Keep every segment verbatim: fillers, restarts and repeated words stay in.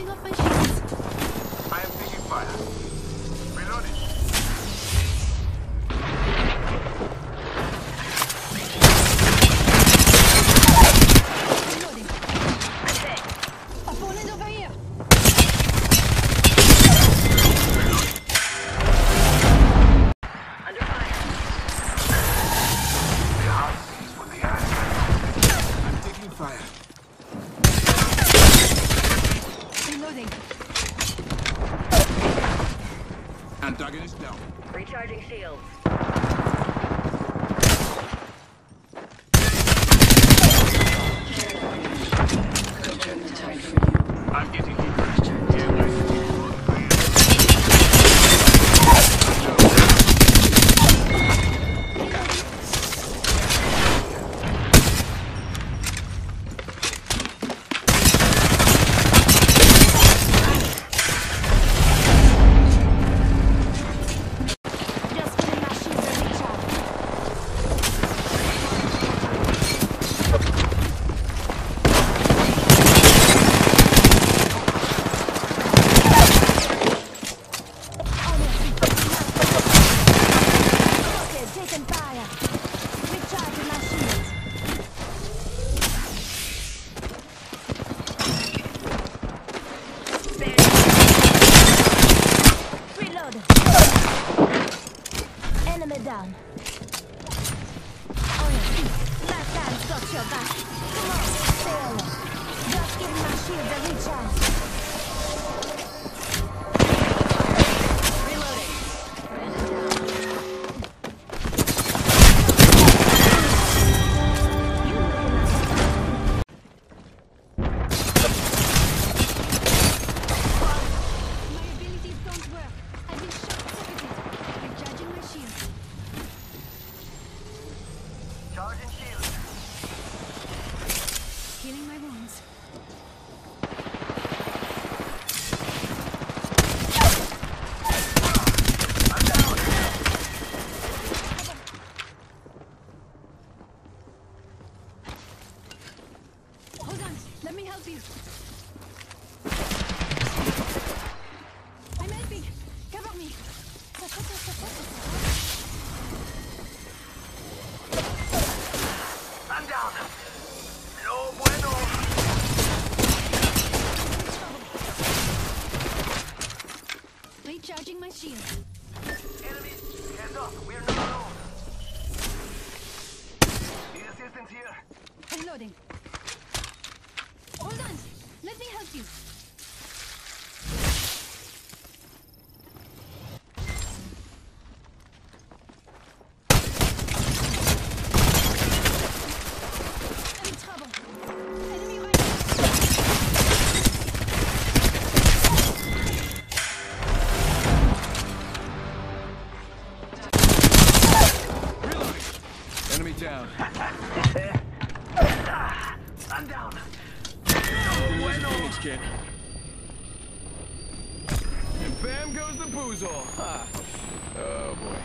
Charging up my shields. I am taking fire. Reloading. Reloading. Opponent over here. Under fire. The heart sees what the eye can. I'm taking fire. Reloading. Antagonist down. Recharging shields. I'm getting deeper. Just getting my shields a recharge. Okay, taking fire. Recharging my shields. Reload. Enemy down. Oh yeah. Last time's got your back. Come on, stay alert. Just giving my shield a recharge. Reloading. You looking like my abilities don't work. I've been shot suffocated. Recharging my shield. Charging shield. Healing my wounds. Hold on, let me help you. I'm helping. Cover me. I'm down. No bueno. Recharging my shield. Enemies, hands up. We're not alone. Need assistance here. Reloading. Hold on, let me help you. I'm in trouble. Enemy right Reloading. Enemy down. I'm down. Here's a Phoenix kit. And bam goes the boozle. Ha. Oh boy.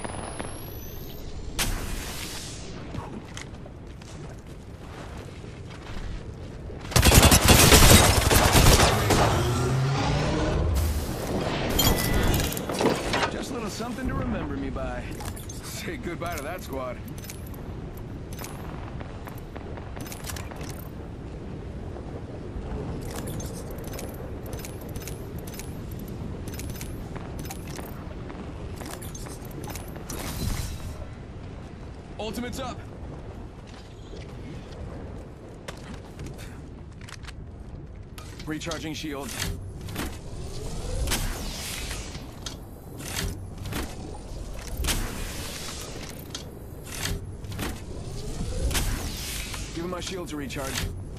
Just a little something to remember me by. Say goodbye to that squad. Ultimate's up. Recharging shield. Giving my shields a recharge.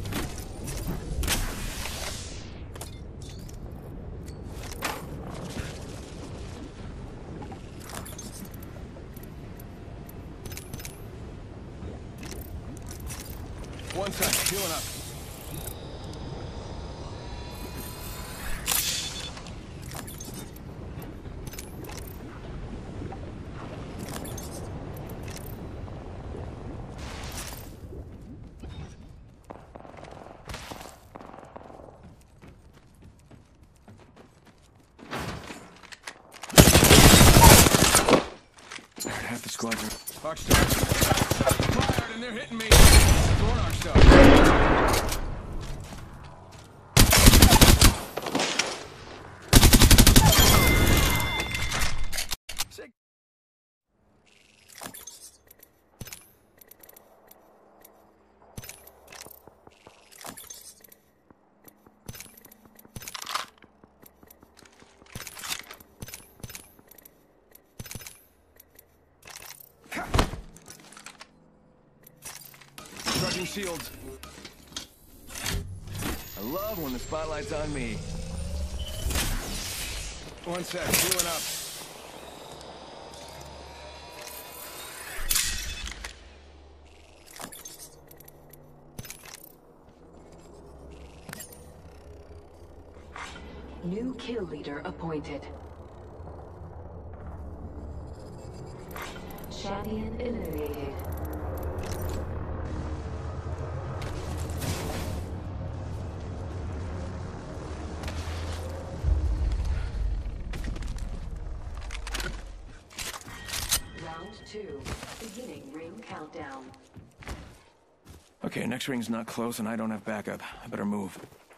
One sec, healing up. squadron. Arcstar. Fired and they're hitting me. Thorn Arcstar. Sick. Charging shields. I love when the spotlight's on me. One sec, healing up. New kill leader appointed. Champion eliminated. Round two, beginning ring countdown. Okay, next ring's not close and I don't have backup. I better move.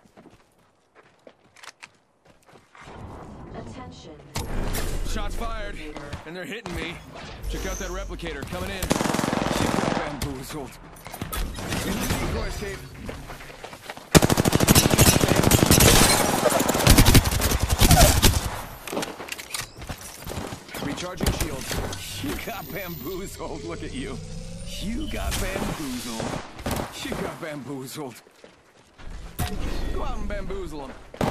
Attention. Shots fired, and they're hitting me. Check out that replicator coming in. She got bamboozled. In the decoy escape. Recharging shields. You got bamboozled. Look at you. You got bamboozled. You got bamboozled. Go out and bamboozle them.